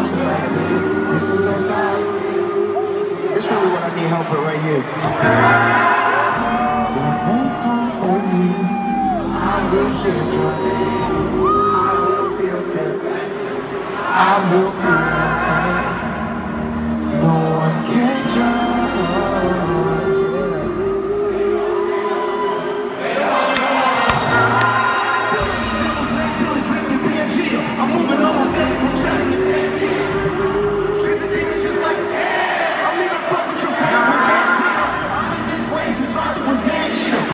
watching like me. This is a God. It's really what I need help with right here. When they come for you, I will shed joy. I will feel them. I will feel